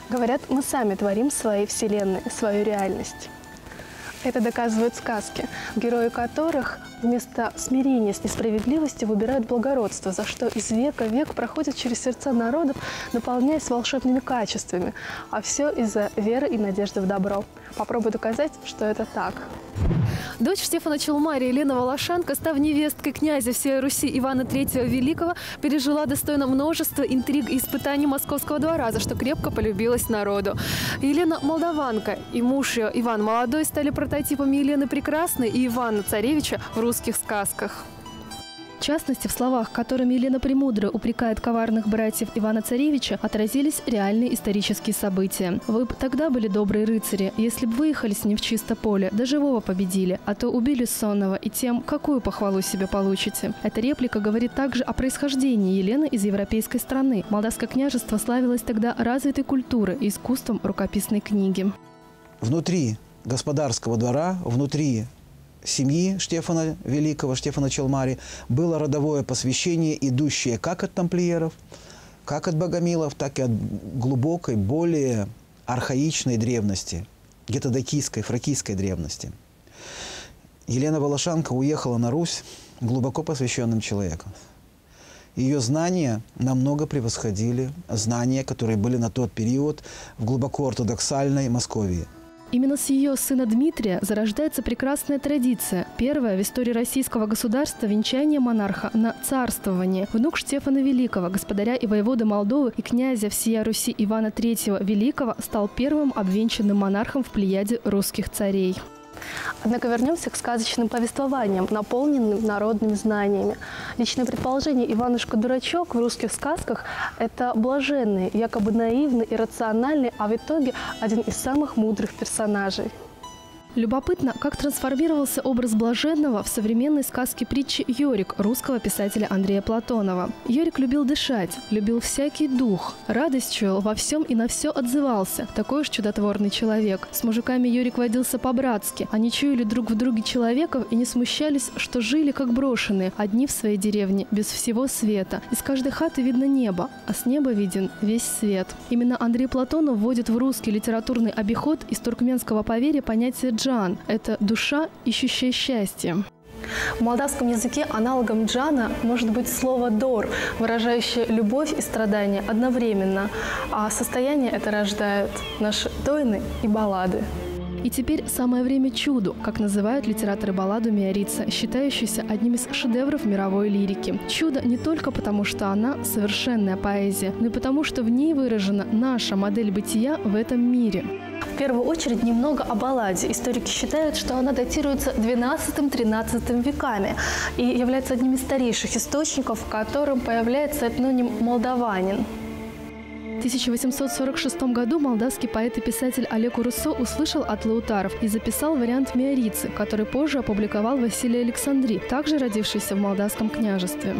Говорят, мы сами творим свои вселенные, свою реальность. Это доказывают сказки, герои которых вместо смирения с несправедливостью выбирают благородство, за что из века в век проходят через сердца народов, наполняясь волшебными качествами. А все из-за веры и надежды в добро. Попробуй доказать, что это так. Дочь Штефана Челмари Елена Волошанка, став невесткой князя всей Руси Ивана III Великого, пережила достойно множество интриг и испытаний московского двора, за что крепко полюбилась народу. Елена молдаванка и муж ее Иван Молодой стали прототипами Елены Прекрасной и Ивана Царевича в русских сказках. В частности, в словах, которыми Елена Премудрая упрекает коварных братьев Ивана Царевича, отразились реальные исторические события. Вы бы тогда были добрые рыцари, если бы выехали с ним в чисто поле, до живого победили, а то убили сонного, и тем, какую похвалу себе получите. Эта реплика говорит также о происхождении Елены из европейской страны. Молдавское княжество славилось тогда развитой культурой и искусством рукописной книги. Внутри господарского двора, внутри семьи Штефана Великого, Штефана Челмари, было родовое посвящение, идущее как от тамплиеров, как от богомилов, так и от глубокой, более архаичной древности, гетодокийской, фракийской древности. Елена Волошанка уехала на Русь глубоко посвященным человеком. Ее знания намного превосходили знания, которые были на тот период в глубоко ортодоксальной Московии. Именно с ее сына Дмитрия зарождается прекрасная традиция. Первая в истории российского государства венчание монарха на царствование. Внук Штефана Великого, господаря и воеводы Молдовы и князя всея Руси Ивана III Великого, стал первым обвенчанным монархом в плеяде русских царей. Однако вернемся к сказочным повествованиям, наполненным народными знаниями. Личное предположение Иванушка-дурачок в русских сказках – это блаженный, якобы наивный, иррациональный, а в итоге один из самых мудрых персонажей. Любопытно, как трансформировался образ блаженного в современной сказке притчи «Йорик» русского писателя Андрея Платонова. Йорик любил дышать, любил всякий дух, радость чуял во всем и на все отзывался. Такой уж чудотворный человек. С мужиками Йорик водился по-братски. Они чуяли друг в друге человеков и не смущались, что жили как брошенные, одни в своей деревне, без всего света. Из каждой хаты видно небо, а с неба виден весь свет. Именно Андрей Платонов вводит в русский литературный обиход из туркменского поверья понятие «джан» – это душа, ищущая счастье. В молдавском языке аналогом джана может быть слово «дор», выражающее любовь и страдания одновременно, а состояние это рождает наши дойны и баллады. И теперь самое время чуду, как называют литераторы балладу Миарица, считающуюся одним из шедевров мировой лирики. Чудо не только потому, что она совершенная поэзия, но и потому, что в ней выражена наша модель бытия в этом мире. В первую очередь немного о балладе. Историки считают, что она датируется XII-XIII веками и является одним из старейших источников, в котором появляется этноним «молдаванин». В 1846 году молдавский поэт и писатель Олег Руссо услышал от лаутаров и записал вариант Миарицы, который позже опубликовал Василий Александрий, также родившийся в Молдавском княжестве.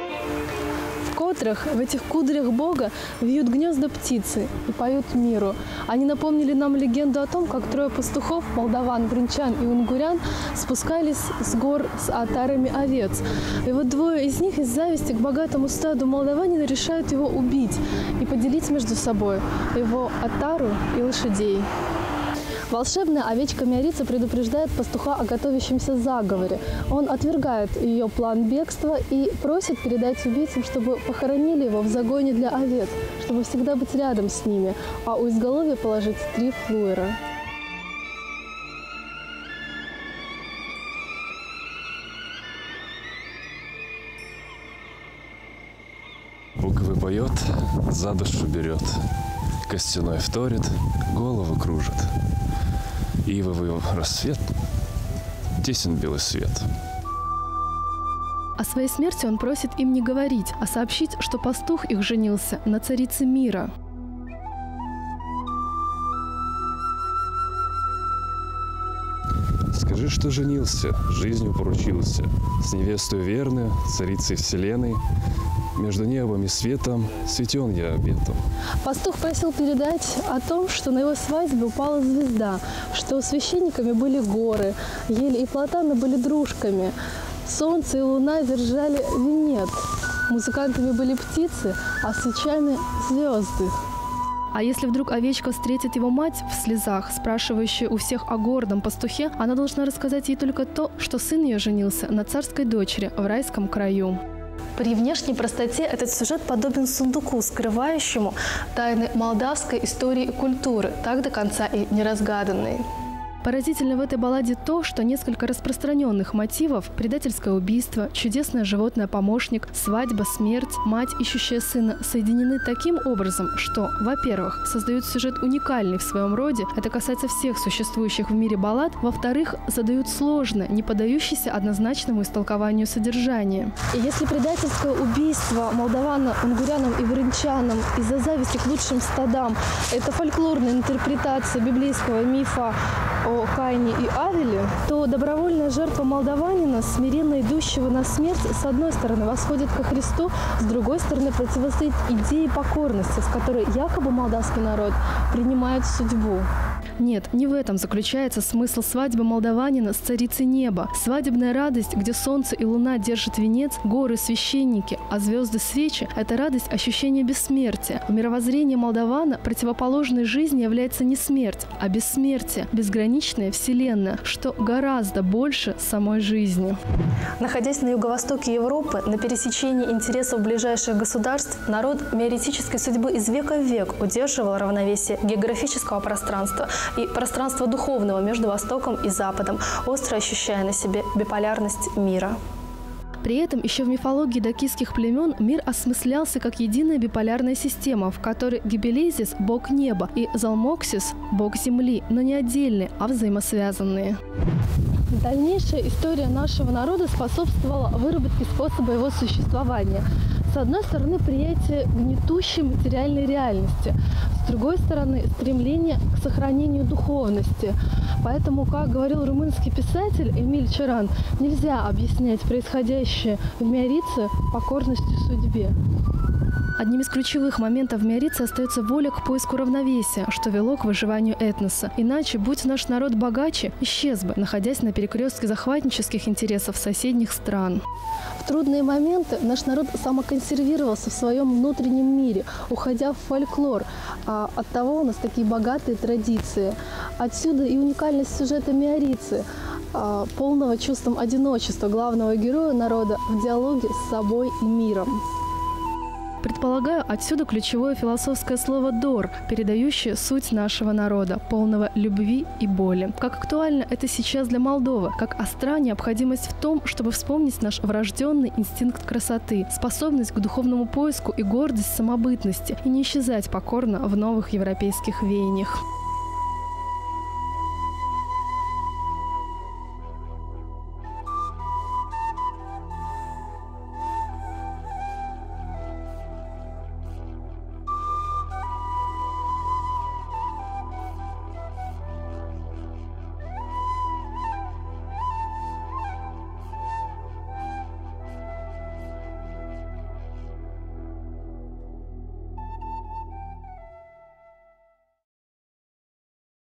В этих кудрях Бога вьют гнезда птицы и поют миру. Они напомнили нам легенду о том, как трое пастухов, молдаван, бринчан и унгурян, спускались с гор с отарами овец. И вот двое из них из зависти к богатому стаду молдаванина решают его убить и поделить между собой его отару и лошадей. Волшебная овечка Миарица предупреждает пастуха о готовящемся заговоре. Он отвергает ее план бегства и просит передать убийцам, чтобы похоронили его в загоне для овец, чтобы всегда быть рядом с ними, а у изголовья положить 3 флуэра. Буквы поет, за душу берет, костяной вторит, голову кружит. Ивовый рассвет, тесен белый свет. О своей смерти он просит им не говорить, а сообщить, что пастух их женился на царице мира. Скажи, что женился, жизнью поручился, с невестой верной, царицей вселенной. Между небом и светом светен я обетом. Пастух просил передать о том, что на его свадьбе упала звезда, что священниками были горы, ели и платаны были дружками, солнце и луна держали венец, музыкантами были птицы, а свечами – звезды. А если вдруг овечка встретит его мать в слезах, спрашивающая у всех о гордом пастухе, она должна рассказать ей только то, что сын ее женился на царской дочери в райском краю. При внешней простоте этот сюжет подобен сундуку, скрывающему тайны молдавской истории и культуры, так до конца и не разгаданные. Поразительно в этой балладе то, что несколько распространенных мотивов – предательское убийство, чудесное животное помощник, свадьба, смерть, мать, ищущая сына – соединены таким образом, что, во-первых, создают сюжет уникальный в своем роде, это касается всех существующих в мире баллад, во-вторых, задают сложное, не поддающееся однозначному истолкованию содержание. И если предательское убийство молдаванам, унгурянам и вринчанам из-за зависти к лучшим стадам – это фольклорная интерпретация библейского мифа о Каине и Авеле, то добровольная жертва молдаванина, смиренно идущего на смерть, с одной стороны восходит ко Христу, с другой стороны противостоит идее покорности, с которой якобы молдавский народ принимает судьбу. Нет, не в этом заключается смысл свадьбы молдаванина с царицей неба. Свадебная радость, где солнце и луна держат венец, горы – священники, а звезды – свечи – это радость ощущения бессмертия. В мировоззрении молдавана противоположной жизни является не смерть, а бессмертие, безграничная вселенная, что гораздо больше самой жизни. Находясь на юго-востоке Европы, на пересечении интересов ближайших государств, народ миоретической судьбы из века в век удерживал равновесие географического пространства и пространство духовного между Востоком и Западом, остро ощущая на себе биполярность мира. При этом еще в мифологии дакийских племен мир осмыслялся как единая биполярная система, в которой Гибелизис – бог неба и Залмоксис – бог земли, но не отдельные, а взаимосвязанные. Дальнейшая история нашего народа способствовала выработке способа его существования. С одной стороны, приятие гнетущей материальной реальности, с другой стороны, стремление к сохранению духовности. Поэтому, как говорил румынский писатель Эмиль Чаран, нельзя объяснять происходящее в Миорице покорностью судьбе. Одним из ключевых моментов в Миорице остается воля к поиску равновесия, что вело к выживанию этноса. Иначе, будь наш народ богаче, исчез бы, находясь на перекрестке захватнических интересов соседних стран. В трудные моменты наш народ самоконсервировался в своем внутреннем мире, уходя в фольклор. А оттого у нас такие богатые традиции. Отсюда и уникальность сюжета Миорицы, полного чувством одиночества главного героя народа в диалоге с собой и миром. Предполагаю, отсюда ключевое философское слово «дор», передающее суть нашего народа, полного любви и боли. Как актуально это сейчас для Молдовы, как остра необходимость в том, чтобы вспомнить наш врожденный инстинкт красоты, способность к духовному поиску и гордость самобытности, и не исчезать покорно в новых европейских веяниях.